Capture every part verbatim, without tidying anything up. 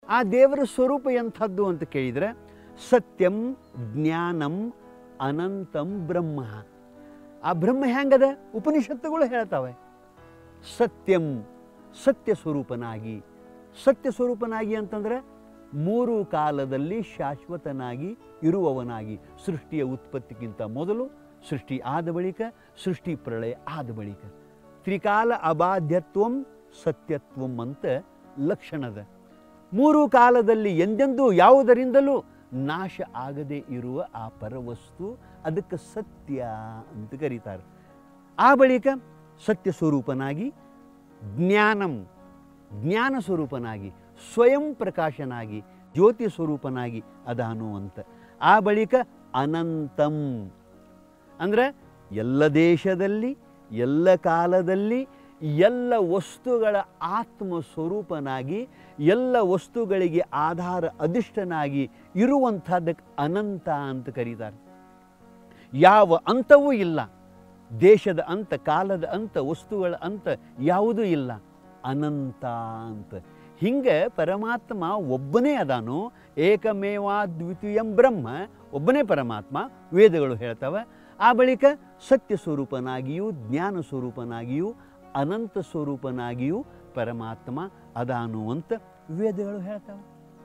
ಆ ದೇವರ ಸ್ವರೂಪ ಎಂಥದ್ದು ಅಂತ ಕೇಳಿದರೆ ಸತ್ಯಂ ಜ್ಞಾನಂ ಅನಂತಂ ಬ್ರಹ್ಮ. ಆ ಬ್ರಹ್ಮ ಹೆಂಗದ? ಉಪನಿಷತ್ತುಗಳು ಹೇಳ್ತಾವೆ. ಸತ್ಯಂ ಸತ್ಯ ಸ್ವರೂಪನಾಗಿ. ಸತ್ಯ ಸ್ವರೂಪನಾಗಿ ಅಂತಂದರೆ ಮೂರು ಕಾಲದಲ್ಲಿ ಶಾಶ್ವತನಾಗಿ ಇರುವವನಾಗಿ. ಸೃಷ್ಟಿಯ ಉತ್ಪತ್ತಿಗಿಂತ ಮೊದಲು, ಸೃಷ್ಟಿ ಆದ ಬಳಿಕ, ಸೃಷ್ಟಿ ಪ್ರಳಯ ಆದ ಬಳಿಕ. ತ್ರಿಕಾಲ ಅಬಾಧ್ಯತ್ವಂ ಸತ್ಯತ್ವಂ ಅಂತ ಲಕ್ಷಣದ. ಮೂರು ಕಾಲದಲ್ಲಿ ಎಂದೆಂದೂ ಯಾವುದರಿಂದಲೂ ನಾಶ ಆಗದೇ ಇರುವ ಆ ಪರವಸ್ತು, ಅದಕ್ಕೆ ಸತ್ಯ ಅಂತ ಕರೀತಾರೆ. ಆ ಬಳಿಕ ಸತ್ಯ ಸ್ವರೂಪನಾಗಿ, ಜ್ಞಾನಂ ಜ್ಞಾನ ಸ್ವರೂಪನಾಗಿ, ಸ್ವಯಂ ಪ್ರಕಾಶನಾಗಿ, ಜ್ಯೋತಿ ಸ್ವರೂಪನಾಗಿ ಅದಾನು ಅಂತ. ಆ ಬಳಿಕ ಅನಂತಂ ಅಂದರೆ ಎಲ್ಲ ದೇಶದಲ್ಲಿ, ಎಲ್ಲ ಕಾಲದಲ್ಲಿ, ಎಲ್ಲ ವಸ್ತುಗಳ ಆತ್ಮ ಸ್ವರೂಪನಾಗಿ, ಎಲ್ಲ ವಸ್ತುಗಳಿಗೆ ಆಧಾರ ಅಧಿಷ್ಠನಾಗಿ ಇರುವಂಥದ್ದಕ್ಕೆ ಅನಂತ ಅಂತ ಕರೀತಾರೆ. ಯಾವ ಅಂತವೂ ಇಲ್ಲ. ದೇಶದ ಅಂತ, ಕಾಲದ ಅಂತ, ವಸ್ತುಗಳ ಅಂತ ಯಾವುದೂ ಇಲ್ಲ. ಅನಂತ ಅಂತ. ಹಿಂಗೆ ಪರಮಾತ್ಮ ಒಬ್ಬನೇ ಅದಾನು. ಏಕಮೇವಾ ದ್ವಿತೀಯಂ ಬ್ರಹ್ಮ, ಒಬ್ಬನೇ ಪರಮಾತ್ಮ ವೇದಗಳು ಹೇಳ್ತವೆ. ಆ ಬಳಿಕ ಸತ್ಯ ಸ್ವರೂಪನಾಗಿಯೂ, ಜ್ಞಾನ ಸ್ವರೂಪನಾಗಿಯೂ, ಅನಂತ ಸ್ವರೂಪನಾಗಿಯೂ ಪರಮಾತ್ಮ ಅದಾನು ಅಂತ ವೇದಗಳು ಹೇಳ್ತವೆ.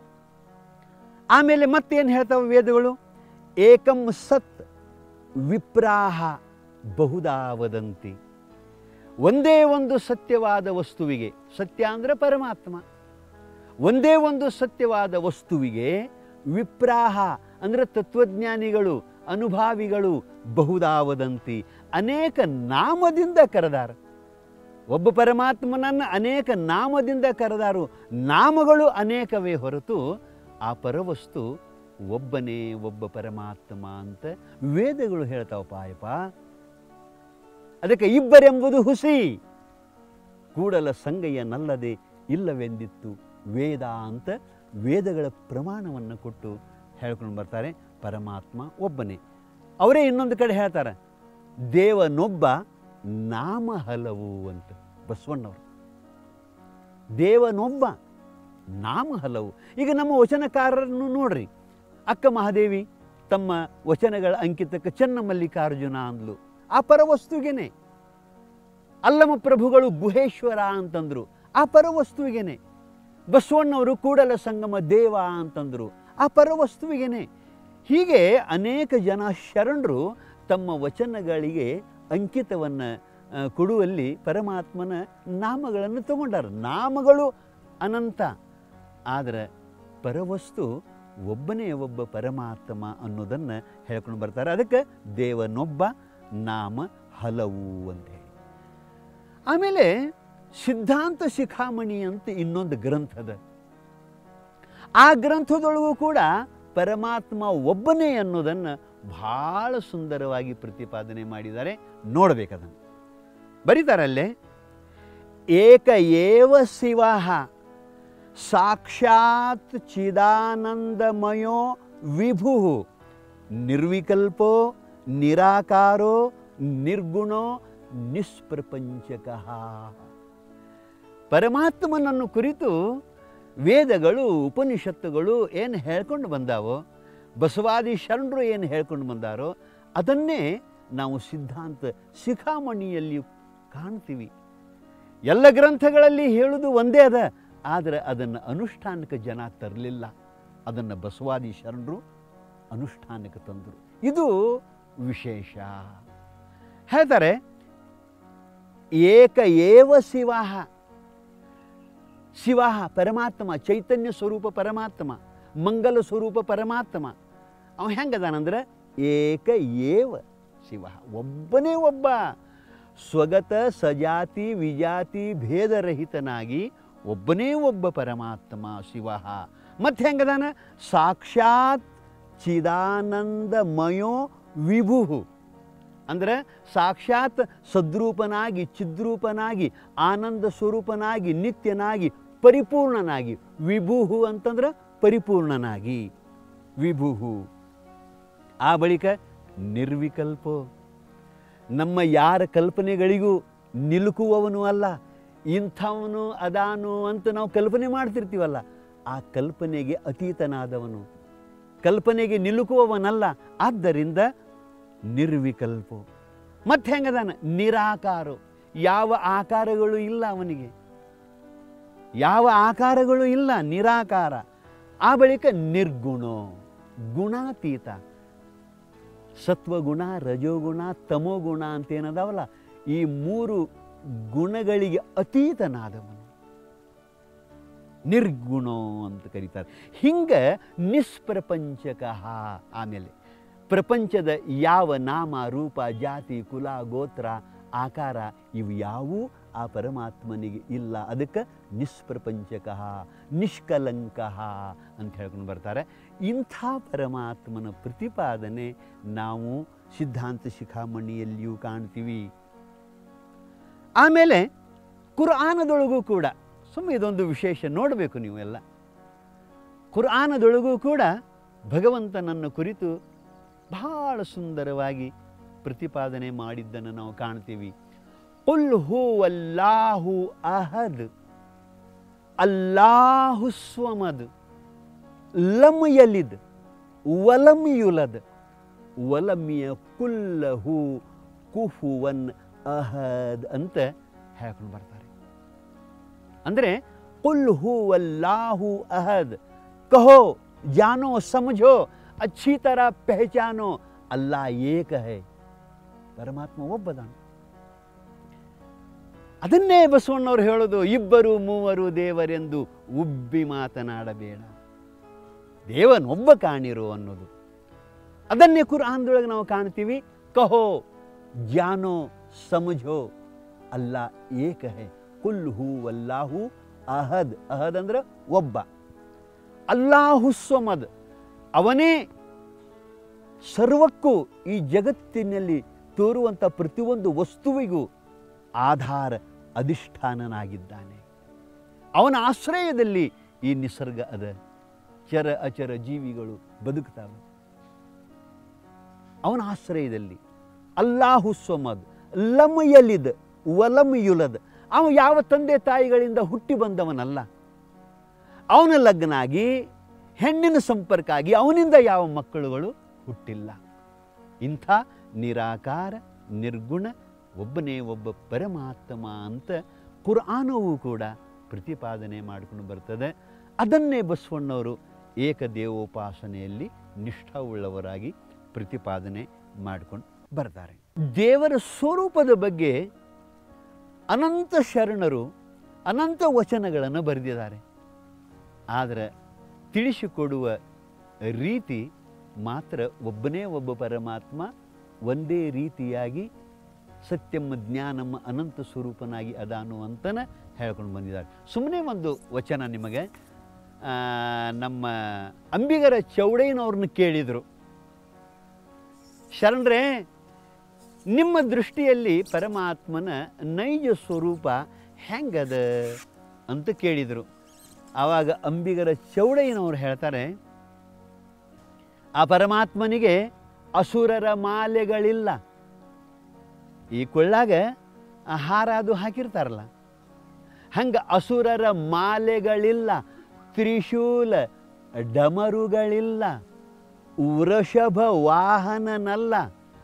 ಆಮೇಲೆ ಮತ್ತೇನು ಹೇಳ್ತವೆ ವೇದಗಳು? ಏಕಂ ಸತ್ ವಿಪ್ರಾಹ ಬಹುಧಾ ವದಂತಿ. ಒಂದೇ ಒಂದು ಸತ್ಯವಾದ ವಸ್ತುವಿಗೆ, ಸತ್ಯ ಅಂದರೆ ಪರಮಾತ್ಮ, ಒಂದೇ ಒಂದು ಸತ್ಯವಾದ ವಸ್ತುವಿಗೆ ವಿಪ್ರಾಹ ಅಂದರೆ ತತ್ವಜ್ಞಾನಿಗಳು, ಅನುಭಾವಿಗಳು ಬಹುಧಾ ವದಂತಿ, ಅನೇಕ ನಾಮದಿಂದ ಕರೆದಾರ. ಒಬ್ಬ ಪರಮಾತ್ಮನನ್ನು ಅನೇಕ ನಾಮದಿಂದ ಕರೆದಾರು. ನಾಮಗಳು ಅನೇಕವೇ ಹೊರತು ಆ ಪರವಸ್ತು ಒಬ್ಬನೇ ಒಬ್ಬ ಪರಮಾತ್ಮ ಅಂತ ವೇದಗಳು ಹೇಳ್ತಾವಪ್ಪ ಅಯ್ಯಪ್ಪ. ಅದಕ್ಕೆ ಇಬ್ಬರೆಂಬುದು ಹುಸಿ, ಕೂಡಲ ಸಂಗಯ್ಯನಲ್ಲದೆ ಇಲ್ಲವೆಂದಿತ್ತು ವೇದ ಅಂತ ವೇದಗಳ ಪ್ರಮಾಣವನ್ನು ಕೊಟ್ಟು ಹೇಳ್ಕೊಂಡು ಬರ್ತಾರೆ. ಪರಮಾತ್ಮ ಒಬ್ಬನೇ. ಅವರೇ ಇನ್ನೊಂದು ಕಡೆ ಹೇಳ್ತಾರೆ, ದೇವನೊಬ್ಬ ನಾಮ ಹಲವು ಅಂತ ಬಸವಣ್ಣವರು. ದೇವನೊಬ್ಬ ನಾಮ ಹಲವು. ಈಗ ನಮ್ಮ ವಚನಕಾರರನ್ನು ನೋಡ್ರಿ. ಅಕ್ಕ ಮಹಾದೇವಿ ತಮ್ಮ ವಚನಗಳ ಅಂಕಿತಕ್ಕೆ ಚನ್ನಮಲ್ಲಿಕಾರ್ಜುನ ಅಂದ್ಲು. ಆ ಪರವಸ್ತುವಿಗೇನೆ. ಅಲ್ಲಮ ಪ್ರಭುಗಳು ಗುಹೇಶ್ವರ ಅಂತಂದರು. ಆ ಪರವಸ್ತುವಿಗೇನೆ. ಬಸವಣ್ಣವರು ಕೂಡಲ ಸಂಗಮ ದೇವ ಅಂತಂದರು. ಆ ಪರವಸ್ತುವಿಗೇನೆ. ಹೀಗೆ ಅನೇಕ ಜನ ಶರಣರು ತಮ್ಮ ವಚನಗಳಿಗೆ ಅಂಕಿತವನ್ನು ಕೊಡುವಲ್ಲಿ ಪರಮಾತ್ಮನ ನಾಮಗಳನ್ನು ತಗೊಂಡಾರ. ನಾಮಗಳು ಅನಂತ, ಆದರೆ ಪರವಸ್ತು ಒಬ್ಬನೇ ಒಬ್ಬ ಪರಮಾತ್ಮ ಅನ್ನೋದನ್ನು ಹೇಳ್ಕೊಂಡು ಬರ್ತಾರೆ. ಅದಕ್ಕೆ ದೇವನೊಬ್ಬ ನಾಮ ಹಲವು ಅಂತ ಹೇಳಿ. ಆಮೇಲೆ ಸಿದ್ಧಾಂತ ಶಿಖಾಮಣಿ ಅಂತ ಇನ್ನೊಂದು ಗ್ರಂಥದ. ಆ ಗ್ರಂಥದೊಳಗೂ ಕೂಡ ಪರಮಾತ್ಮ ಒಬ್ಬನೇ ಅನ್ನೋದನ್ನು ಭಾಳ ಸುಂದರವಾಗಿ ಪ್ರತಿಪಾದನೆ ಮಾಡಿದ್ದಾರೆ. ನೋಡಬೇಕದನ್ನು. ಬರೀತಾರಲ್ಲೇ, ಏಕ ಏವ ಶಿವಃ ಸಾಕ್ಷಾತ್ ಚಿದಾನಂದಮಯೋ ವಿಭು ನಿರ್ವಿಕಲ್ಪೋ ನಿರಾಕಾರೋ ನಿರ್ಗುಣೋ ನಿಷ್ಪ್ರಪಂಚಕಃ. ಪರಮಾತ್ಮನನ್ನು ಕುರಿತು ವೇದಗಳು, ಉಪನಿಷತ್ತುಗಳು ಏನು ಹೇಳ್ಕೊಂಡು ಬಂದಾವೋ, ಬಸವಾದಿ ಶರಣರು ಏನು ಹೇಳ್ಕೊಂಡು ಬಂದಾರೋ ಅದನ್ನೇ ನಾವು ಸಿದ್ಧಾಂತ ಶಿಖಾಮಣಿಯಲ್ಲಿ ಕಾಣ್ತೀವಿ. ಎಲ್ಲ ಗ್ರಂಥಗಳಲ್ಲಿ ಹೇಳುವುದು ಒಂದೇ ಅದ, ಆದರೆ ಅದನ್ನು ಅನುಷ್ಠಾನಕ್ಕೆ ಜನ ತರಲಿಲ್ಲ. ಅದನ್ನು ಬಸವಾದಿ ಶರಣರು ಅನುಷ್ಠಾನಕ್ಕೆ ತಂದರು. ಇದು ವಿಶೇಷ. ಹೇಳ್ತಾರೆ, ಏಕ ಏವ ಶಿವಃ. ಶಿವ ಪರಮಾತ್ಮ, ಚೈತನ್ಯ ಸ್ವರೂಪ ಪರಮಾತ್ಮ, ಮಂಗಲ ಸ್ವರೂಪ ಪರಮಾತ್ಮ. ಅವ ಹೆಂಗದಾನಂದ್ರೆ ಏಕ ಏವ ಶಿವ, ಒಬ್ಬನೇ ಒಬ್ಬ. ಸ್ವಗತ ಸಜಾತಿ ವಿಜಾತಿ ಭೇದರಹಿತನಾಗಿ ಒಬ್ಬನೇ ಒಬ್ಬ ಪರಮಾತ್ಮ ಶಿವ. ಮತ್ತೆ ಹೆಂಗದಾನ? ಸಾಕ್ಷಾತ್ ಚಿದಾನಂದಮಯೋ ವಿಭು, ಅಂದರೆ ಸಾಕ್ಷಾತ್ ಸದ್ರೂಪನಾಗಿ, ಚಿದ್ರೂಪನಾಗಿ, ಆನಂದ ಸ್ವರೂಪನಾಗಿ, ನಿತ್ಯನಾಗಿ, ಪರಿಪೂರ್ಣನಾಗಿ. ವಿಭು ಅಂತಂದ್ರೆ ಪರಿಪೂರ್ಣನಾಗಿ ವಿಭು. ಆ ಬಳಿಕ ನಿರ್ವಿಕಲ್ಪೋ, ನಮ್ಮ ಯಾರ ಕಲ್ಪನೆಗಳಿಗೂ ನಿಲುಕುವವನು ಅಲ್ಲ. ಇಂಥವನು ಅದಾನು ಅಂತ ನಾವು ಕಲ್ಪನೆ ಮಾಡ್ತಿರ್ತೀವಲ್ಲ, ಆ ಕಲ್ಪನೆಗೆ ಅತೀತನಾದವನು, ಕಲ್ಪನೆಗೆ ನಿಲುಕುವವನಲ್ಲ. ಆದ್ದರಿಂದ ನಿರ್ವಿಕಲ್ಪೋ. ಮತ್ತೆ ಹೆಂಗದಾನ? ನಿರಾಕಾರೋ. ಯಾವ ಆಕಾರಗಳು ಇಲ್ಲ ಅವನಿಗೆ, ಯಾವ ಆಕಾರಗಳು ಇಲ್ಲ, ನಿರಾಕಾರ. ಆ ಬಳಿಕ ನಿರ್ಗುಣೋ, ಗುಣಾತೀತ. ಸತ್ವಗುಣ, ರಜೋಗುಣ, ತಮೋಗುಣ ಅಂತೇನದಾವಲ್ಲ, ಈ ಮೂರು ಗುಣಗಳಿಗೆ ಅತೀತನಾದವನು ನಿರ್ಗುಣೋ ಅಂತ ಕರೀತಾರೆ. ಹಿಂಗೆ ನಿಷ್ಪ್ರಪಂಚಕ. ಆಮೇಲೆ ಪ್ರಪಂಚದ ಯಾವ ನಾಮ ರೂಪ ಜಾತಿ ಕುಲ ಗೋತ್ರ ಆಕಾರ ಇವು ಯಾವೂ ಆ ಪರಮಾತ್ಮನಿಗೆ ಇಲ್ಲ. ಅದಕ್ಕೆ ನಿಷ್ಪ್ರಪಂಚಕ ನಿಷ್ಕಲಂಕ ಅಂತ ಹೇಳ್ಕೊಂಡು ಬರ್ತಾರೆ. ಇಂಥ ಪರಮಾತ್ಮನ ಪ್ರತಿಪಾದನೆ ನಾವು ಸಿದ್ಧಾಂತ ಶಿಖಾಮಣಿಯಲ್ಲಿಯೂ ಕಾಣ್ತೀವಿ. ಆಮೇಲೆ ಕುರ್ಆನದೊಳಗೂ ಕೂಡ ಸುಮ್ಮನೆ ಇದೊಂದು ವಿಶೇಷ ನೋಡಬೇಕು ನೀವು ಎಲ್ಲ. ಕುರ್ಆನದೊಳಗೂ ಕೂಡ ಭಗವಂತನನ್ನು ಕುರಿತು ಬಹಳ ಸುಂದರವಾಗಿ ಪ್ರತಿಪಾದನೆ ಮಾಡಿದ್ದನ್ನು ನಾವು ಕಾಣ್ತೀವಿ. ಕುಲ್ ಹುವಲ್ಲಾಹು ಅಹದ್ ಅಲ್ಲಾಹು ಸ್ವಮದ್ ಲಮ್ ಯಲಿದ್ ವಲಮ್ ಯುಲದ್ ವಲಮ್ ಯಕುಲ್ ಲಹು ಕುಫುವನ್ ಅಹದ್ ಅಂತ ಹೇಳ್ಕೊಂಡು ಬರ್ತಾರೆ. ಅಂದರೆ ಕುಲ್ ಹುವಲ್ಲಾಹು ಅಹದ್, ಕಹೋ ಜಾನೋ ಸಮझो अच्छी तरह पहचानो अल्लाह एक है. ಪರಮಾತ್ಮ ಒಬ್ಬದಾನು. ಅದನ್ನೇ ಬಸವಣ್ಣವ್ರು ಹೇಳೋದು, ಇಬ್ಬರು ಮೂವರು ದೇವರೆಂದು ಉಬ್ಬಿ ಮಾತನಾಡಬೇಡ, ದೇವನೊಬ್ಬ ಕಾಣಿರು ಅನ್ನೋದು. ಅದನ್ನೇ ಕುರ್ಆನ್ದೊಳಗೆ ನಾವು ಕಾಣ್ತೀವಿ. ಕಹೋ ಜಾನೋ ಸಮझो ಅಲ್ಲಾ ಏಕ ಹೈ. ಕುಲ್ ಹೂ ಅಲ್ಲಾಹು ಅಹದ್. ಅಹದ್ ಅಂದ್ರೆ ಒಬ್ಬ. ಅಲ್ಲಾಹು ಸ್ವಮದ್, ಅವನೇ ಸರ್ವಕ್ಕೂ ಈ ಜಗತ್ತಿನಲ್ಲಿ ತೋರುವಂಥ ಪ್ರತಿಯೊಂದು ವಸ್ತುವಿಗೂ ಆಧಾರ ಅಧಿಷ್ಠಾನನಾಗಿದ್ದಾನೆ. ಅವನ ಆಶ್ರಯದಲ್ಲಿ ಈ ನಿಸರ್ಗ ಅದ, ಚರ ಅಚರ ಜೀವಿಗಳು ಬದುಕ್ತಾವೆ ಅವನ ಆಶ್ರಯದಲ್ಲಿ. ಅಲ್ಲಾಹು ಸ್ವಮದ್ ಲಮ್ ಯಲಿದ್ ವಲಮ್ ಯುಲದ್. ಅವ ಯಾವ ತಂದೆ ತಾಯಿಗಳಿಂದ ಹುಟ್ಟಿ ಬಂದವನಲ್ಲ. ಅವನ ಲಗ್ನಾಗಿ ಹೆಣ್ಣಿನ ಸಂಪರ್ಕ ಆಗಿ ಅವನಿಂದ ಯಾವ ಮಕ್ಕಳುಗಳು ಹುಟ್ಟಿಲ್ಲ. ಇಂಥ ನಿರಾಕಾರ ನಿರ್ಗುಣ ಒಬ್ಬನೇ ಒಬ್ಬ ಪರಮಾತ್ಮ ಅಂತ ಕುರ್ಆನವೂ ಕೂಡ ಪ್ರತಿಪಾದನೆ ಮಾಡಿಕೊಂಡು ಬರ್ತದೆ. ಅದನ್ನೇ ಬಸವಣ್ಣವರು ಏಕದೇವೋಪಾಸನೆಯಲ್ಲಿ ನಿಷ್ಠಾವುಳ್ಳವರಾಗಿ ಪ್ರತಿಪಾದನೆ ಮಾಡಿಕೊಂಡು ಬರ್ತಾರೆ. ದೇವರ ಸ್ವರೂಪದ ಬಗ್ಗೆ ಅನಂತ ಶರಣರು ಅನಂತ ವಚನಗಳನ್ನು ಬರೆದಿದ್ದಾರೆ. ಆದರೆ ತಿಳಿಸಿಕೊಡುವ ರೀತಿ ಮಾತ್ರ ಒಬ್ಬನೇ ಒಬ್ಬ ಪರಮಾತ್ಮ ಒಂದೇ ರೀತಿಯಾಗಿ ಸತ್ಯಮ್ಮ ಜ್ಞಾನಮ್ಮ ಅನಂತ ಸ್ವರೂಪನಾಗಿ ಅದಾನು ಅಂತನ ಹೇಳ್ಕೊಂಡು ಬಂದಿದ್ದಾರೆ. ಸುಮ್ಮನೆ ಒಂದು ವಚನ ನಿಮಗೆ, ನಮ್ಮ ಅಂಬಿಗರ ಚೌಡಯ್ಯನವ್ರನ್ನ ಕೇಳಿದರು, ಶರಣರೇ ನಿಮ್ಮ ದೃಷ್ಟಿಯಲ್ಲಿ ಪರಮಾತ್ಮನ ನೈಜ ಸ್ವರೂಪ ಹೆಂಗದ ಅಂತ ಕೇಳಿದರು. ಆವಾಗ ಅಂಬಿಗರ ಚೌಡಯ್ಯನವ್ರು ಹೇಳ್ತಾರೆ, ಆ ಪರಮಾತ್ಮನಿಗೆ ಅಸುರರ ಮಾಲೆಗಳಿಲ್ಲ. ಈ ಕೊಳ್ಳಾಗ ಹಾರ ಅದು ಹಾಕಿರ್ತಾರಲ್ಲ, ಹಂಗೆ ಅಸುರರ ಮಾಲೆಗಳಿಲ್ಲ, ತ್ರಿಶೂಲ ಡಮರುಗಳಿಲ್ಲ, ವೃಷಭ ವಾಹನನಲ್ಲ,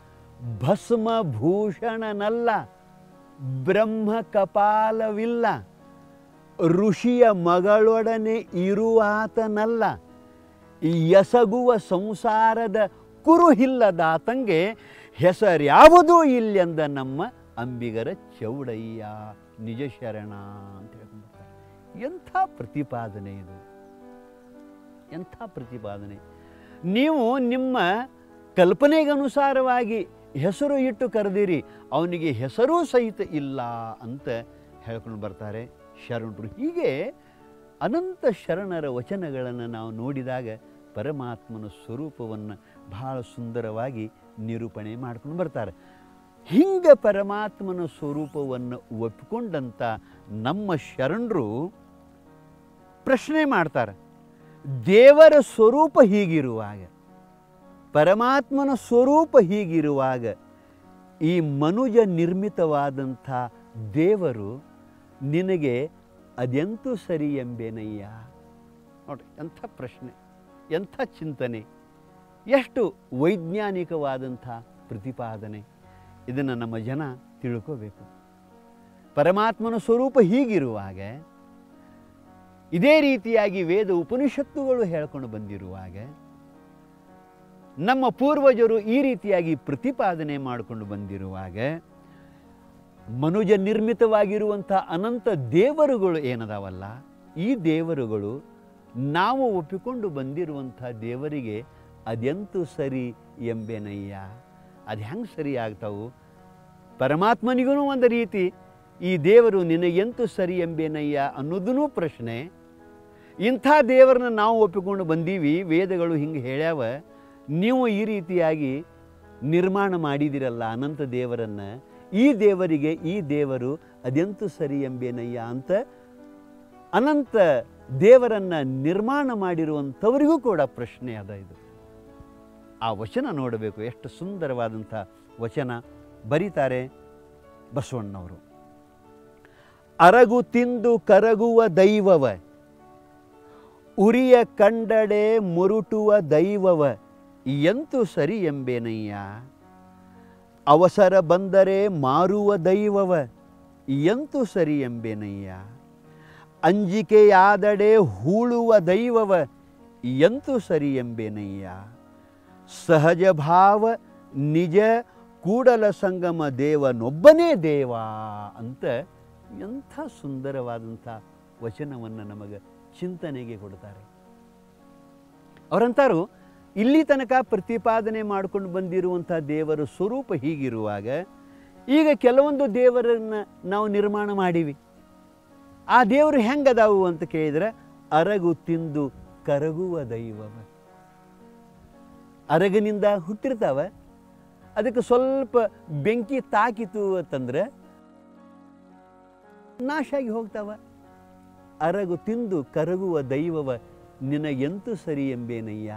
ಭಸ್ಮಭೂಷಣನಲ್ಲ, ಬ್ರಹ್ಮ ಕಪಾಲವಿಲ್ಲ, ಋಷಿಯ ಮಗಳೊಡನೆ ಇರುವಾತನಲ್ಲ, ಎಸಗುವ ಸಂಸಾರದ ಕುರುಹಿಲ್ಲದಾತಂಗೆ ಹೆಸರ್ಯಾವುದೂ ಇಲ್ಲೆಂದ ನಮ್ಮ ಅಂಬಿಗರ ಚೌಡಯ್ಯ ನಿಜ ಶರಣ ಅಂತ ಹೇಳ್ಕೊಂಡ್ಬರ್ತಾರೆ. ಎಂಥ ಪ್ರತಿಪಾದನೆ ಇದು, ಎಂಥ ಪ್ರತಿಪಾದನೆ. ನೀವು ನಿಮ್ಮ ಕಲ್ಪನೆಗನುಸಾರವಾಗಿ ಹೆಸರು ಇಟ್ಟು ಕರೆದಿರಿ, ಅವನಿಗೆ ಹೆಸರೂ ಸಹಿತ ಇಲ್ಲ ಅಂತ ಹೇಳ್ಕೊಂಡು ಬರ್ತಾರೆ ಶರಣರು. ಹೀಗೆ ಅನಂತ ಶರಣರ ವಚನಗಳನ್ನು ನಾವು ನೋಡಿದಾಗ ಪರಮಾತ್ಮನ ಸ್ವರೂಪವನ್ನು ಬಹಳ ಸುಂದರವಾಗಿ ನಿರೂಪಣೆ ಮಾಡ್ಕೊಂಡು ಬರ್ತಾರೆ. ಹಿಂಗೆ ಪರಮಾತ್ಮನ ಸ್ವರೂಪವನ್ನು ಒಪ್ಪಿಕೊಂಡಂಥ ನಮ್ಮ ಶರಣರು ಪ್ರಶ್ನೆ ಮಾಡ್ತಾರೆ, ದೇವರ ಸ್ವರೂಪ ಹೀಗಿರುವಾಗ, ಪರಮಾತ್ಮನ ಸ್ವರೂಪ ಹೀಗಿರುವಾಗ ಈ ಮನುಜ ನಿರ್ಮಿತವಾದಂಥ ದೇವರು ನಿನಗೆ ಅದೆಂತೂ ಸರಿ ಎಂಬೇನಯ್ಯ. ನೋಡಿರಿ, ಎಂಥ ಪ್ರಶ್ನೆ, ಎಂಥ ಚಿಂತನೆ, ಎಷ್ಟು ವೈಜ್ಞಾನಿಕವಾದಂಥ ಪ್ರತಿಪಾದನೆ. ಇದನ್ನು ನಮ್ಮ ಜನ ತಿಳ್ಕೋಬೇಕು. ಪರಮಾತ್ಮನ ಸ್ವರೂಪ ಹೀಗಿರುವಾಗ, ಇದೇ ರೀತಿಯಾಗಿ ವೇದ ಉಪನಿಷತ್ತುಗಳು ಹೇಳ್ಕೊಂಡು ಬಂದಿರುವಾಗ, ನಮ್ಮ ಪೂರ್ವಜರು ಈ ರೀತಿಯಾಗಿ ಪ್ರತಿಪಾದನೆ ಮಾಡಿಕೊಂಡು ಬಂದಿರುವಾಗ, ಮನುಜ ನಿರ್ಮಿತವಾಗಿರುವಂಥ ಅನಂತ ದೇವರುಗಳು ಏನದಾವಲ್ಲ, ಈ ದೇವರುಗಳು ನಾವು ಒಪ್ಪಿಕೊಂಡು ಬಂದಿರುವಂಥ ದೇವರಿಗೆ ಅದೆಂತೂ ಸರಿ ಎಂಬೇನಯ್ಯ. ಅದು ಹೆಂಗೆ ಸರಿ ಆಗ್ತಾವು? ಪರಮಾತ್ಮನಿಗೂ ಒಂದು ರೀತಿ ಈ ದೇವರು ನಿನಗೆಂತೂ ಸರಿ ಎಂಬೇನಯ್ಯ ಅನ್ನೋದೂ ಪ್ರಶ್ನೆ. ಇಂಥ ದೇವರನ್ನ ನಾವು ಒಪ್ಪಿಕೊಂಡು ಬಂದೀವಿ, ವೇದಗಳು ಹಿಂಗೆ ಹೇಳ್ಯಾವ, ನೀವು ಈ ರೀತಿಯಾಗಿ ನಿರ್ಮಾಣ ಮಾಡಿದಿರಲ್ಲ ಅನಂತ ದೇವರನ್ನು, ಈ ದೇವರಿಗೆ ಈ ದೇವರು ಅದೆಂತೂ ಸರಿ ಎಂಬೇನಯ್ಯ ಅಂತ ಅನಂತ ದೇವರನ್ನು ನಿರ್ಮಾಣ ಮಾಡಿರುವಂಥವರಿಗೂ ಕೂಡ ಪ್ರಶ್ನೆ ಅದ. ಇದು ಆ ವಚನ ನೋಡಬೇಕು, ಎಷ್ಟು ಸುಂದರವಾದಂಥ ವಚನ ಬರೀತಾರೆ ಬಸವಣ್ಣವರು. ಅರಗು ತಿಂದು ಕರಗುವ ದೈವವ, ಉರಿಯ ಕಂಡಡೆ ಮುರುಟುವ ದೈವವ, ಎಂತೂ ಸರಿ ಎಂಬೇನಯ್ಯ. ಅವಸರ ಬಂದರೆ ಮಾರುವ ದೈವವ, ಎಂತೂ ಸರಿ ಎಂಬೇನಯ್ಯ. ಅಂಜಿಕೆಯಾದಡೆ ಹೂಳುವ ದೈವವ, ಎಂತೂ ಸರಿ ಎಂಬೇನಯ್ಯ. ಸಹಜ ಭಾವ ನಿಜ ಕೂಡಲ ಸಂಗಮ ದೇವನೊಬ್ಬನೇ ದೇವ ಅಂತ ಎಂಥ ಸುಂದರವಾದಂಥ ವಚನವನ್ನು ನಮಗೆ ಚಿಂತನೆಗೆ ಕೊಡ್ತಾರೆ. ಅವರಂತಾರು, ಇಲ್ಲಿ ತನಕ ಪ್ರತಿಪಾದನೆ ಮಾಡಿಕೊಂಡು ಬಂದಿರುವಂಥ ದೇವರ ಸ್ವರೂಪ ಹೀಗಿರುವಾಗ, ಈಗ ಕೆಲವೊಂದು ದೇವರನ್ನು ನಾವು ನಿರ್ಮಾಣ ಮಾಡೀವಿ. ಆ ದೇವರು ಹೆಂಗದಾವು ಅಂತ ಕೇಳಿದರೆ, ಅರಗು ತಿಂದು ಕರಗುವ ದೈವವ. ಅರಗಿನಿಂದ ಹುಟ್ಟಿರ್ತಾವ, ಅದಕ್ಕೆ ಸ್ವಲ್ಪ ಬೆಂಕಿ ತಾಕಿತು ಅಂತಂದ್ರೆ ನಾಶ ಆಗಿ ಹೋಗ್ತಾವ. ಅರಗು ತಿಂದು ಕರಗುವ ದೈವವ, ನಿನಗೆಂತೂ ಸರಿ ಎಂಬೇನಯ್ಯ.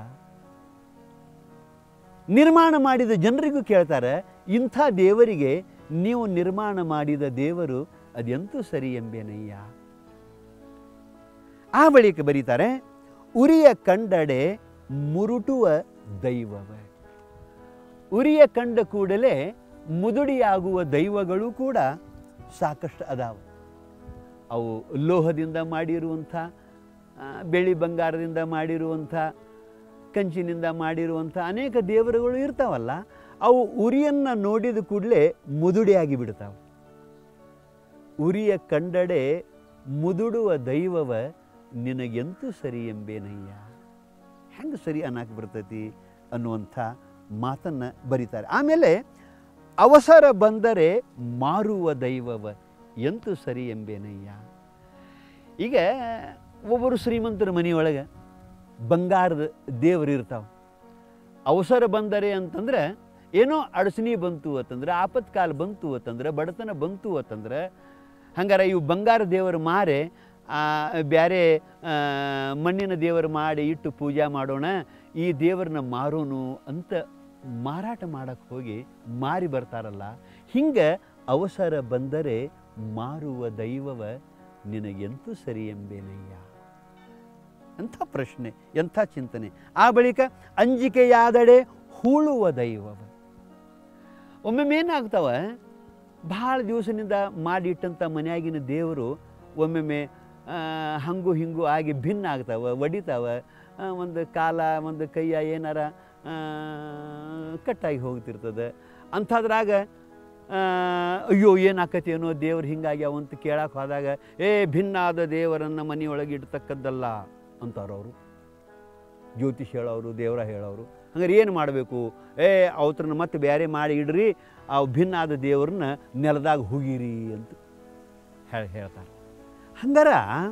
ನಿರ್ಮಾಣ ಮಾಡಿದ ಜನರಿಗೂ ಕೇಳ್ತಾರೆ, ಇಂಥ ದೇವರಿಗೆ ನೀವು ನಿರ್ಮಾಣ ಮಾಡಿದ ದೇವರು ಅದೆಂತೂ ಸರಿ ಎಂಬೇನಯ್ಯ. ಆ ಬಳಿಕ ಬರೀತಾರೆ, ಉರಿಯ ಕಂಡಡೆ ಮುರುಟುವ ದೈವವ. ಉರಿಯ ಕಂಡ ಕೂಡಲೇ ಮುದುಡಿಯಾಗುವ ದೈವಗಳು ಕೂಡ ಸಾಕಷ್ಟು ಅದಾವ. ಅವು ಲೋಹದಿಂದ ಮಾಡಿರುವಂಥ, ಬೆಳ್ಳಿ ಬಂಗಾರದಿಂದ ಮಾಡಿರುವಂಥ, ಕಂಚಿನಿಂದ ಮಾಡಿರುವಂಥ ಅನೇಕ ದೇವರುಗಳು ಇರ್ತಾವಲ್ಲ, ಅವು ಉರಿಯನ್ನು ನೋಡಿದ ಕೂಡಲೇ ಮುದುಡಿಯಾಗಿ ಬಿಡ್ತಾವೆ. ಉರಿಯ ಕಂಡಡೆ ಮುದುಡುವ ದೈವವ, ನಿನಗೆಂತೂ ಸರಿ ಎಂಬೇನಯ್ಯ. ಹೆಂಗೆ ಸರಿ ಅನ್ನಕ್ಕೆ ಬರ್ತೈತಿ ಅನ್ನುವಂಥ ಮಾತನ್ನು ಬರೀತಾರೆ. ಆಮೇಲೆ ಅವಸರ ಬಂದರೆ ಮಾರುವ ದೈವವ, ಎಂತೂ ಸರಿ ಎಂಬೇನಯ್ಯ. ಈಗ ಒಬ್ಬರು ಶ್ರೀಮಂತರ ಮನೆಯೊಳಗೆ ಬಂಗಾರದ ದೇವರು ಇರ್ತಾವೆ. ಅವಸರ ಬಂದರೆ ಅಂತಂದ್ರೆ, ಏನೋ ಅಡಚಣೆ ಬಂತು ಅಂತಂದ್ರೆ, ಆಪತ್ಕಾಲ ಬಂತು ಅಂತಂದ್ರೆ, ಬಡತನ ಬಂತು ಅಂತಂದ್ರೆ, ಹಂಗಾರೆ ಇವು ಬಂಗಾರ ದೇವರು ಮಾರೆ ಬೇರೆ ಮಣ್ಣಿನ ದೇವರು ಮಾಡಿ ಇಟ್ಟು ಪೂಜೆ ಮಾಡೋಣ, ಈ ದೇವರನ್ನ ಮಾರೋನು ಅಂತ ಮಾರಾಟ ಮಾಡೋಕ್ಕೆ ಹೋಗಿ ಮಾರಿ ಬರ್ತಾರಲ್ಲ, ಹಿಂಗೆ ಅವಸರ ಬಂದರೆ ಮಾರುವ ದೈವವ, ನಿನಗೆಂತೂ ಸರಿ ಎಂಬೇನಯ್ಯ. ಎಂಥ ಪ್ರಶ್ನೆ, ಎಂಥ ಚಿಂತನೆ. ಆ ಬಳಿಕ ಅಂಜಿಕೆಯಾದಡೆ ಹೂಳುವ ದೈವವ. ಒಮ್ಮೊಮ್ಮೆ ಏನಾಗ್ತಾವ, ಭಾಳ ದಿವಸದಿಂದ ಮಾಡಿಟ್ಟಂಥ ಮನೆಯಾಗಿನ ದೇವರು ಒಮ್ಮೊಮ್ಮೆ ಹಂಗು ಹಿಂಗು ಆಗಿ ಭಿನ್ನ ಆಗ್ತಾವೆ, ಒಡಿತಾವೆ. ಒಂದು ಕಾಲ ಒಂದು ಕೈಯ ಏನಾರ ಕಟ್ಟಾಗಿ ಹೋಗ್ತಿರ್ತದೆ. ಅಂಥದ್ರಾಗ ಅಯ್ಯೋ ಏನಾಕತಿ ಏನೋ ದೇವ್ರು ಹಿಂಗಾಗಿ ಅವಂತ ಕೇಳಕ್ಕೆ ಹೋದಾಗ, ಏ ಭಿನ್ನ ಆದ ದೇವರನ್ನು ಮನೆಯೊಳಗೆ ಇಡ್ತಕ್ಕದ್ದಲ್ಲ ಅಂತಾರವರು, ಜ್ಯೋತಿಷ್ ಹೇಳೋರು, ದೇವರ ಹೇಳೋರು. ಹಂಗಾರೆ ಏನು ಮಾಡಬೇಕು? ಏ ಅವತ್ರನ್ನ ಮತ್ತೆ ಬೇರೆ ಮಾಡಿ ಇಡ್ರಿ, ಆ ಭಿನ್ನ ಆದ ದೇವ್ರನ್ನ ನೆಲದಾಗ ಹುಗಿರಿ ಅಂತ ಹೇಳಿ ಹೇಳ್ತಾರೆ. ಹಂಗಾರ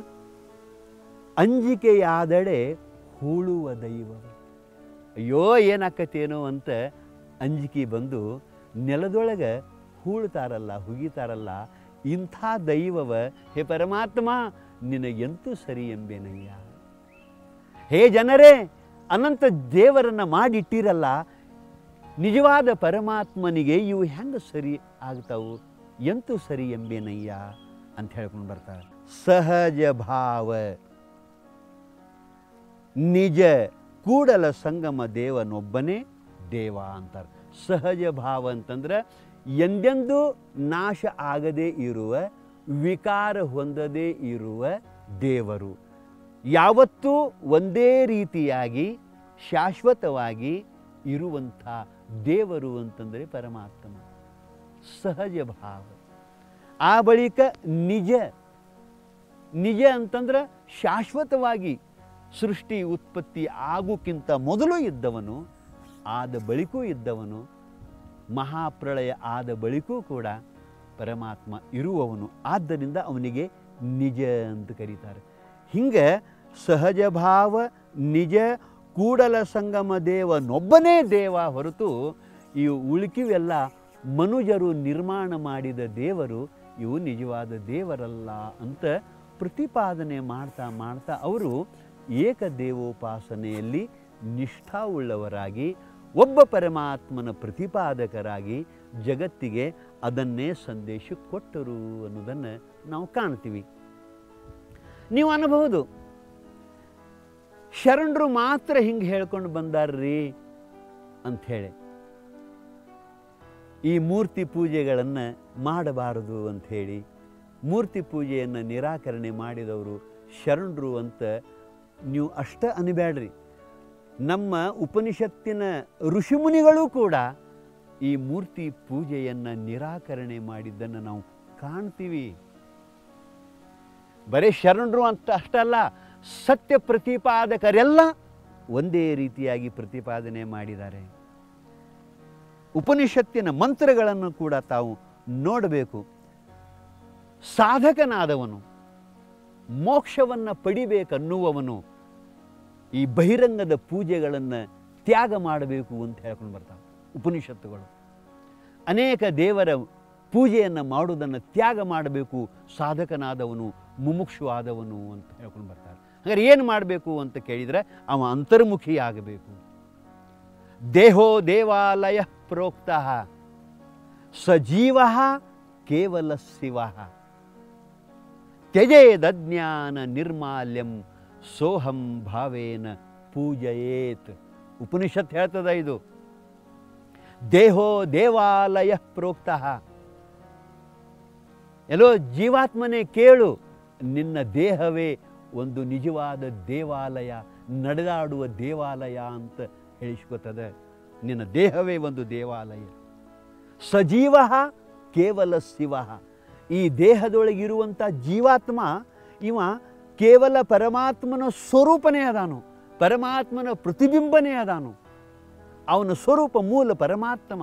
ಅಂಜಿಕೆಯಾದಡೆ ಹೂಳುವ ದೈವ. ಅಯ್ಯೋ ಏನಾಕತ್ತೇನೋ ಅಂತ ಅಂಜಿಕೆ ಬಂದು ನೆಲದೊಳಗೆ ಹೂಳ್ತಾರಲ್ಲ, ಹುಗಿತಾರಲ್ಲ, ಇಂಥ ದೈವವ ಹೇ ಪರಮಾತ್ಮ ನಿನಗೆಂತೂ ಸರಿ ಎಂಬೇನಯ್ಯ. ಹೇ ಜನರೇ, ಅನಂತ ದೇವರನ್ನು ಮಾಡಿಟ್ಟಿರಲ್ಲ, ನಿಜವಾದ ಪರಮಾತ್ಮನಿಗೆ ಇವು ಹೆಂಗೆ ಸರಿ ಆಗ್ತಾವು, ಎಂತೂ ಸರಿ ಎಂಬೇನಯ್ಯ ಅಂತ ಹೇಳ್ಕೊಂಡು ಬರ್ತಾರೆ. ಸಹಜ ಭಾವ ನಿಜ ಕೂಡಲ ಸಂಗಮ ದೇವನೊಬ್ಬನೇ ದೇವ ಅಂತಾರೆ. ಸಹಜ ಭಾವ ಅಂತಂದ್ರೆ ಎಂದೆಂದೂ ನಾಶ ಆಗದೇ ಇರುವ, ವಿಕಾರ ಹೊಂದದೇ ಇರುವ ದೇವರು, ಯಾವತ್ತೂ ಒಂದೇ ರೀತಿಯಾಗಿ ಶಾಶ್ವತವಾಗಿ ಇರುವಂಥ ದೇವರು ಅಂತಂದರೆ ಪರಮಾತ್ಮ. ಸಹಜ ಭಾವ. ಆ ಬಳಿಕ ನಿಜ. ನಿಜ ಅಂತಂದ್ರೆ ಶಾಶ್ವತವಾಗಿ ಸೃಷ್ಟಿ ಉತ್ಪತ್ತಿ ಆಗೋಕ್ಕಿಂತ ಮೊದಲು ಇದ್ದವನು, ಆದ ಬಳಿಕೂ ಇದ್ದವನು, ಮಹಾಪ್ರಳಯ ಆದ ಬಳಿಕೂ ಕೂಡ ಪರಮಾತ್ಮ ಇರುವವನು. ಆದ್ದರಿಂದ ಅವನಿಗೆ ನಿಜ ಅಂತ ಕರೀತಾರೆ. ಹಿಂಗೆ ಸಹಜ ಭಾವ, ನಿಜ, ಕೂಡಲ ಸಂಗಮ ದೇವನೊಬ್ಬನೇ ದೇವ ಹೊರತು ಇವು ಉಳುಕಿವೆಲ್ಲ ಮನುಜರು ನಿರ್ಮಾಣ ಮಾಡಿದ ದೇವರು, ಇವು ನಿಜವಾದ ದೇವರಲ್ಲ ಅಂತ ಪ್ರತಿಪಾದನೆ ಮಾಡ್ತಾ ಮಾಡ್ತಾ ಅವರು ಏಕದೇವೋಪಾಸನೆಯಲ್ಲಿ ನಿಷ್ಠಾವುಳ್ಳವರಾಗಿ ಒಬ್ಬ ಪರಮಾತ್ಮನ ಪ್ರತಿಪಾದಕರಾಗಿ ಜಗತ್ತಿಗೆ ಅದನ್ನೇ ಸಂದೇಶ ಕೊಟ್ಟರು ಅನ್ನೋದನ್ನು ನಾವು ಕಾಣ್ತೀವಿ. ನೀವು ಅನ್ನಬಹುದು, ಶರಣರು ಮಾತ್ರ ಹಿಂಗೆ ಹೇಳ್ಕೊಂಡು ಬಂದಾರ್ರಿ ಅಂಥೇಳಿ, ಈ ಮೂರ್ತಿ ಪೂಜೆಗಳನ್ನು ಮಾಡಬಾರದು ಅಂಥೇಳಿ, ಮೂರ್ತಿ ಪೂಜೆಯನ್ನು ನಿರಾಕರಣೆ ಮಾಡಿದವರು ಶರಣರು ಅಂತ ನೀವು ಅಷ್ಟ ಅನ್ಬೇಡ್ರಿ. ನಮ್ಮ ಉಪನಿಷತ್ತಿನ ಋಷಿಮುನಿಗಳು ಕೂಡ ಈ ಮೂರ್ತಿ ಪೂಜೆಯನ್ನು ನಿರಾಕರಣೆ ಮಾಡಿದ್ದನ್ನು ನಾವು ಕಾಣ್ತೀವಿ. ಬರೀ ಶರಣರು ಅಂತ ಅಷ್ಟಲ್ಲ, ಸತ್ಯ ಪ್ರತಿಪಾದಕರೆಲ್ಲ ಒಂದೇ ರೀತಿಯಾಗಿ ಪ್ರತಿಪಾದನೆ ಮಾಡಿದ್ದಾರೆ. ಉಪನಿಷತ್ತಿನ ಮಂತ್ರಗಳನ್ನು ಕೂಡ ತಾವು ನೋಡಬೇಕು. ಸಾಧಕನಾದವನು, ಮೋಕ್ಷವನ್ನು ಪಡಿಬೇಕನ್ನುವವನು ಈ ಬಹಿರಂಗದ ಪೂಜೆಗಳನ್ನು ತ್ಯಾಗ ಮಾಡಬೇಕು ಅಂತ ಹೇಳ್ಕೊಂಡು ಬರ್ತಾವೆ ಉಪನಿಷತ್ತುಗಳು. ಅನೇಕ ದೇವರ ಪೂಜೆಯನ್ನು ಮಾಡುವುದನ್ನು ತ್ಯಾಗ ಮಾಡಬೇಕು ಸಾಧಕನಾದವನು, ಮುಮುಕ್ಷು ಆದವನು ಅಂತ ಹೇಳ್ಕೊಂಡು ಬರ್ತಾರೆ. ಹಾಗಾದ್ರೆ ಏನು ಮಾಡಬೇಕು ಅಂತ ಕೇಳಿದರೆ ಅವ ಅಂತರ್ಮುಖಿ ಆಗಬೇಕು. ದೇಹೋ ದೇವಾಲಯ ಪ್ರೋಕ್ತ ಸಜೀವ ಕೇವಲ ಶಿವ ತ್ಯಜೇದಜ್ಞಾನ ನಿರ್ಮಾಲ್ಯಂ ಸೋಹಂ ಭಾವೇನ ಪೂಜಯೇತ್. ಉಪನಿಷತ್ ಹೇಳ್ತದ ಇದು. ದೇಹೋ ದೇವಾಲಯ ಪ್ರೋಕ್ತ. ಎಲ್ಲೋ ಜೀವಾತ್ಮನೇ ಕೇಳು, ನಿನ್ನ ದೇಹವೇ ಒಂದು ನಿಜವಾದ ದೇವಾಲಯ, ನಡೆದಾಡುವ ದೇವಾಲಯ ಅಂತ ಹೇಳಿಸ್ಕೊತದೆ. ನಿನ್ನ ದೇಹವೇ ಒಂದು ದೇವಾಲಯ. ಸಜೀವ ಕೇವಲ ಶಿವ. ಈ ದೇಹದೊಳಗಿರುವಂಥ ಜೀವಾತ್ಮ ಇವ ಕೇವಲ ಪರಮಾತ್ಮನ ಸ್ವರೂಪನೇ ಅದಾನು, ಪರಮಾತ್ಮನ ಪ್ರತಿಬಿಂಬನೇ ಅದಾನು. ಅವನ ಸ್ವರೂಪ ಮೂಲ ಪರಮಾತ್ಮ.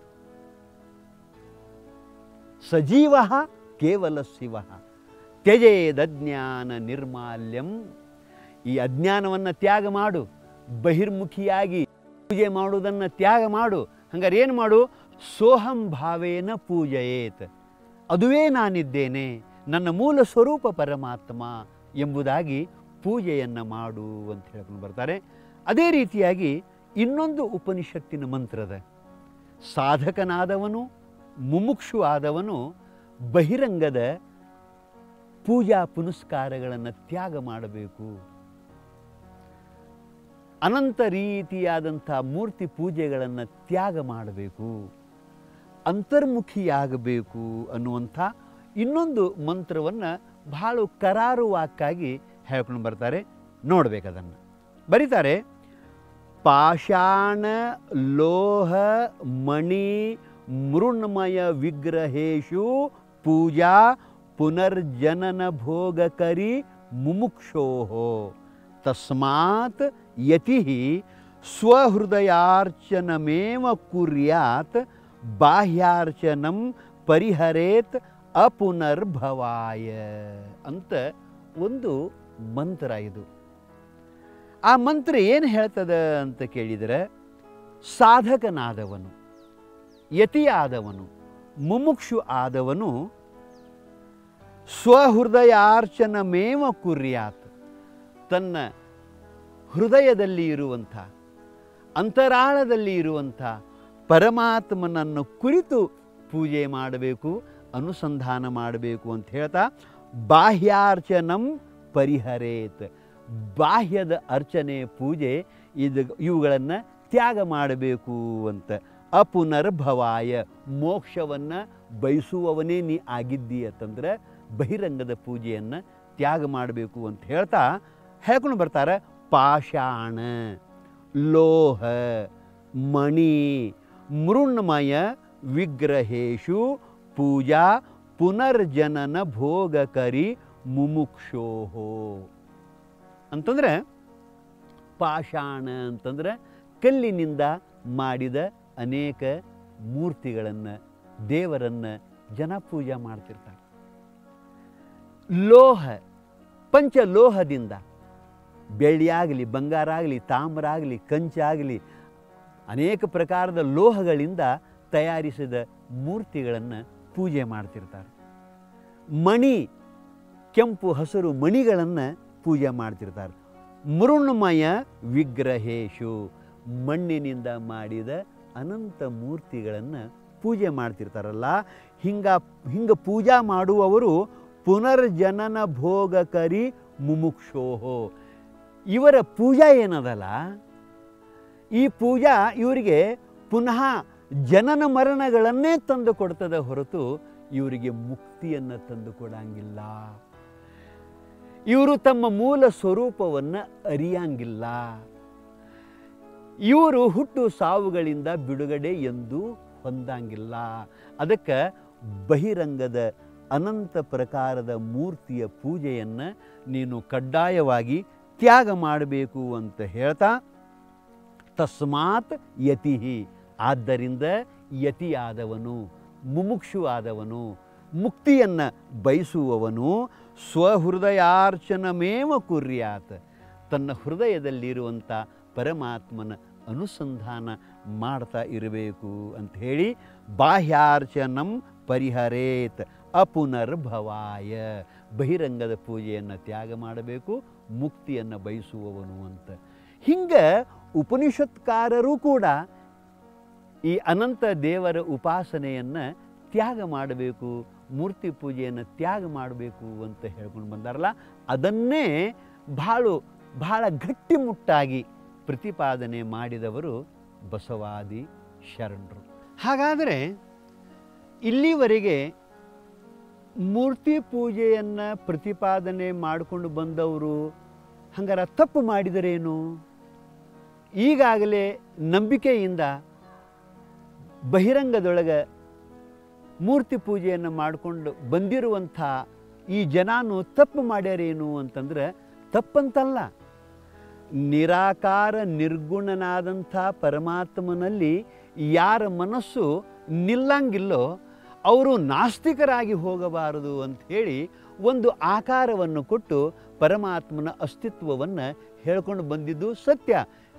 ಸಜೀವ ಕೇವಲ ಶಿವ ತ್ಯಜೇದಜ್ಞಾನ ನಿರ್ಮಾಲ್ಯಂ. ಈ ಅಜ್ಞಾನವನ್ನು ತ್ಯಾಗ ಮಾಡು, ಬಹಿರ್ಮುಖಿಯಾಗಿ ಪೂಜೆ ಮಾಡುವುದನ್ನು ತ್ಯಾಗ ಮಾಡು. ಹಂಗಾರೆ ಏನು ಮಾಡು? ಸೋಹಂ ಭಾವೇನ ಪೂಜಯೇತ್. ಅದುವೇ ನಾನಿದ್ದೇನೆ, ನನ್ನ ಮೂಲ ಸ್ವರೂಪ ಪರಮಾತ್ಮ ಎಂಬುದಾಗಿ ಪೂಜೆಯನ್ನು ಮಾಡು ಅಂತ ಹೇಳ್ಕೊಂಡು ಬರ್ತಾರೆ. ಅದೇ ರೀತಿಯಾಗಿ ಇನ್ನೊಂದು ಉಪನಿಷತ್ತಿನ ಮಂತ್ರದ, ಸಾಧಕನಾದವನು ಮುಮುಕ್ಷು ಆದವನು ಬಹಿರಂಗದ ಪೂಜಾ ಪುನಸ್ಕಾರಗಳನ್ನು ತ್ಯಾಗ ಮಾಡಬೇಕು. ಅನಂತ ರೀತಿಯಾದಂಥ ಮೂರ್ತಿ ಪೂಜೆಗಳನ್ನು ತ್ಯಾಗ ಮಾಡಬೇಕು, ಅಂತರ್ಮುಖಿಯಾಗಬೇಕು ಅನ್ನುವಂಥ ಇನ್ನೊಂದು ಮಂತ್ರವನ್ನು ಬಹಳ ಕರಾರುವಾಕ್ಕಾಗಿ ಹೇಳ್ಕೊಂಡು ಬರ್ತಾರೆ. ನೋಡಬೇಕದನ್ನು ಬರೀತಾರೆ. ಪಾಷಾಣ ಲೋಹ ಮಣಿ ಮೃಣ್ಮಯ ವಿಗ್ರಹೇಶು ಪೂಜಾ ಪುನರ್ಜನನ ಭೋಗಕರಿ ಮುಮುಕ್ಷೋಹೋ ತಸ್ಮಾತ್ ಯತಿ ಸ್ವಹೃದಯಾರ್ಚನಮೇವ ಕುರ್ಯಾತ್ ಬಾಹ್ಯಾರ್ಚನಂ ಪರಿಹರೇತ್ ಅಪುನರ್ಭವಾಯ ಅಂತ ಒಂದು ಮಂತ್ರ ಇದು. ಆ ಮಂತ್ರ ಏನು ಹೇಳ್ತದ ಅಂತ ಕೇಳಿದರೆ, ಸಾಧಕನಾದವನು, ಯತಿಯಾದವನು, ಮುಮುಕ್ಷು ಆದವನು ಸ್ವಹೃದಯಾರ್ಚನಮೇವ ಕುರ್ಯಾತ್, ತನ್ನ ಹೃದಯದಲ್ಲಿ ಇರುವಂಥ, ಅಂತರಾಳದಲ್ಲಿ ಇರುವಂಥ ಪರಮಾತ್ಮನನ್ನು ಕುರಿತು ಪೂಜೆ ಮಾಡಬೇಕು, ಅನುಸಂಧಾನ ಮಾಡಬೇಕು ಅಂತ ಹೇಳ್ತಾ ಬಾಹ್ಯಾರ್ಚನಂ ಪರಿಹರೇತ್, ಬಾಹ್ಯದ ಅರ್ಚನೆ ಪೂಜೆ ಇದು ಇವುಗಳನ್ನು ತ್ಯಾಗ ಮಾಡಬೇಕು ಅಂತ. ಅಪುನರ್ಭವಾಯ ಮೋಕ್ಷವನ್ನು ಬಯಸುವವನೇ ನೀ ಆಗಿದ್ದಿ ಅಂತಂದ್ರೆ ಬಹಿರಂಗದ ಪೂಜೆಯನ್ನು ತ್ಯಾಗ ಮಾಡಬೇಕು ಅಂತ ಹೇಳ್ತಾ ಹೇಳ್ಕೊಂಡು ಬರ್ತಾರೆ. ಪಾಷಾಣ, ಲೋಹ, ಮಣಿ, ಮೃಣ್ಮಯ ವಿಗ್ರಹೇಶು ಪೂಜಾ ಪುನರ್ಜನನ ಭೋಗಕರಿ ಮುಮುಕ್ಷೋಹೋ ಅಂತಂದರೆ, ಪಾಷಾಣ ಅಂತಂದರೆ ಕಲ್ಲಿನಿಂದ ಮಾಡಿದ ಅನೇಕ ಮೂರ್ತಿಗಳನ್ನು ದೇವರನ್ನು ಜನ ಪೂಜೆ ಮಾಡ್ತಿರ್ತಾರೆ. ಲೋಹ, ಪಂಚಲೋಹದಿಂದ ಬೆಳ್ಳಿಯಾಗಲಿ, ಬಂಗಾರ ಆಗಲಿ, ತಾಮ್ರ ಆಗಲಿ, ಕಂಚಾಗಲಿ ಅನೇಕ ಪ್ರಕಾರದ ಲೋಹಗಳಿಂದ ತಯಾರಿಸಿದ ಮೂರ್ತಿಗಳನ್ನು ಪೂಜೆ ಮಾಡ್ತಿರ್ತಾರೆ. ಮಣಿ, ಕೆಂಪು ಹಸಿರು ಮಣಿಗಳನ್ನು ಪೂಜೆ ಮಾಡ್ತಿರ್ತಾರೆ. ಮೃಣ್ಮಯ ವಿಗ್ರಹೇಶು, ಮಣ್ಣಿನಿಂದ ಮಾಡಿದ ಅನಂತ ಮೂರ್ತಿಗಳನ್ನು ಪೂಜೆ ಮಾಡ್ತಿರ್ತಾರಲ್ಲ. ಹಿಂಗ ಹಿಂಗೆ ಪೂಜಾ ಮಾಡುವವರು ಪುನರ್ಜನನ ಭೋಗಕರಿ ಮುಮುಕ್ಷೋಹೋ, ಇವರ ಪೂಜಾ ಏನದಲ್ಲ, ಈ ಪೂಜಾ ಇವರಿಗೆ ಪುನಃ ಜನನ ಮರಣಗಳನ್ನೇ ತಂದು ಕೊಡ್ತದೆ ಹೊರತು ಇವರಿಗೆ ಮುಕ್ತಿಯನ್ನು ತಂದು ಕೊಡಂಗಿಲ್ಲ. ಇವರು ತಮ್ಮ ಮೂಲ ಸ್ವರೂಪವನ್ನು ಅರಿಯಂಗಿಲ್ಲ. ಇವರು ಹುಟ್ಟು ಸಾವುಗಳಿಂದ ಬಿಡುಗಡೆ ಎಂದು ಹೊಂದಂಗಿಲ್ಲ. ಅದಕ್ಕೆ ಬಹಿರಂಗದ ಅನಂತ ಪ್ರಕಾರದ ಮೂರ್ತಿಯ ಪೂಜೆಯನ್ನು ನೀನು ಕಡ್ಡಾಯವಾಗಿ ತ್ಯಾಗ ಮಾಡಬೇಕು ಅಂತ ಹೇಳ್ತಾ, ತಸ್ಮಾತ್ ಯತಿ, ಆದ್ದರಿಂದ ಯತಿಯಾದವನು, ಮುಮುಕ್ಷು ಆದವನು, ಮುಕ್ತಿಯನ್ನು ಬಯಸುವವನು ಸ್ವಹೃದಯಾರ್ಚನಮೇವ ಕುರ್ಯಾತ್, ತನ್ನ ಹೃದಯದಲ್ಲಿರುವಂಥ ಪರಮಾತ್ಮನ ಅನುಸಂಧಾನ ಮಾಡ್ತಾ ಇರಬೇಕು ಅಂತ ಹೇಳಿ, ಬಾಹ್ಯಾರ್ಚನಂ ಪರಿಹರೇತ್ ಅಪುನರ್ಭವಾಯ, ಬಹಿರಂಗದ ಪೂಜೆಯನ್ನು ತ್ಯಾಗ ಮಾಡಬೇಕು, ಮುಕ್ತಿಯನ್ನು ಬಯಸುವವನು ಅಂತ. ಹಿಂಗೆ ಉಪನಿಷತ್ಕಾರರು ಕೂಡ ಈ ಅನಂತ ದೇವರ ಉಪಾಸನೆಯನ್ನು ತ್ಯಾಗ ಮಾಡಬೇಕು, ಮೂರ್ತಿ ಪೂಜೆಯನ್ನು ತ್ಯಾಗ ಮಾಡಬೇಕು ಅಂತ ಹೇಳ್ಕೊಂಡು ಬಂದಾರಲ್ಲ, ಅದನ್ನೇ ಭಾಳ ಭಾಳ ಗಟ್ಟಿಮುಟ್ಟಾಗಿ ಪ್ರತಿಪಾದನೆ ಮಾಡಿದವರು ಬಸವಾದಿ ಶರಣರು. ಹಾಗಾದರೆ ಇಲ್ಲಿವರೆಗೆ ಮೂರ್ತಿ ಪೂಜೆಯನ್ನು ಪ್ರತಿಪಾದನೆ ಮಾಡಿಕೊಂಡು ಬಂದವರು ಹಂಗಾರ ತಪ್ಪು ಮಾಡಿದರೇನು? ಈಗಾಗಲೇ ನಂಬಿಕೆಯಿಂದ ಬಹಿರಂಗದೊಳಗೆ ಮೂರ್ತಿ ಪೂಜೆಯನ್ನು ಮಾಡಿಕೊಂಡು ಬಂದಿರುವಂಥ ಈ ಜನನು ತಪ್ಪು ಮಾಡ್ಯಾರೇನು ಅಂತಂದ್ರೆ ತಪ್ಪಂತಲ್ಲ. ನಿರಾಕಾರ ನಿರ್ಗುಣನಾದಂಥ ಪರಮಾತ್ಮನಲ್ಲಿ ಯಾರ ಮನಸ್ಸು ನಿಲ್ಲಂಗಿಲ್ಲೋ ಅವರು ನಾಸ್ತಿಕರಾಗಿ ಹೋಗಬಾರದು ಅಂತ ಹೇಳಿ ಒಂದು ಆಕಾರವನ್ನು ಕೊಟ್ಟು ಪರಮಾತ್ಮನ ಅಸ್ತಿತ್ವವನ್ನು ಹೇಳ್ಕೊಂಡು ಬಂದಿದ್ದು ಸತ್ಯ.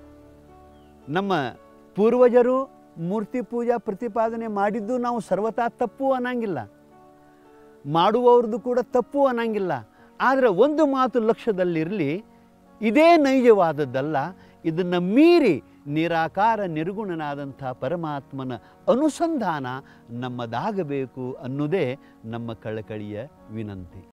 ನಮ್ಮ ಪೂರ್ವಜರು ಮೂರ್ತಿ ಪೂಜಾ ಪ್ರತಿಪಾದನೆ ಮಾಡಿದ್ದು ನಾವು ಸರ್ವತಾ ತಪ್ಪು ಅನ್ನಂಗಿಲ್ಲ, ಮಾಡುವವ್ರದ್ದು ಕೂಡ ತಪ್ಪು ಅನ್ನಂಗಿಲ್ಲ. ಆದರೆ ಒಂದು ಮಾತು ಲಕ್ಷ್ಯದಲ್ಲಿರಲಿ, ಇದೇ ನೈಜವಾದದ್ದಲ್ಲ, ಇದನ್ನು ಮೀರಿ ನಿರಾಕಾರ ನಿರ್ಗುಣನಾದಂಥ ಪರಮಾತ್ಮನ ಅನುಸಂಧಾನ ನಮ್ಮದಾಗಬೇಕು ಅನ್ನೋದೇ ನಮ್ಮ ಕಳಕಳಿಯ ವಿನಂತಿ.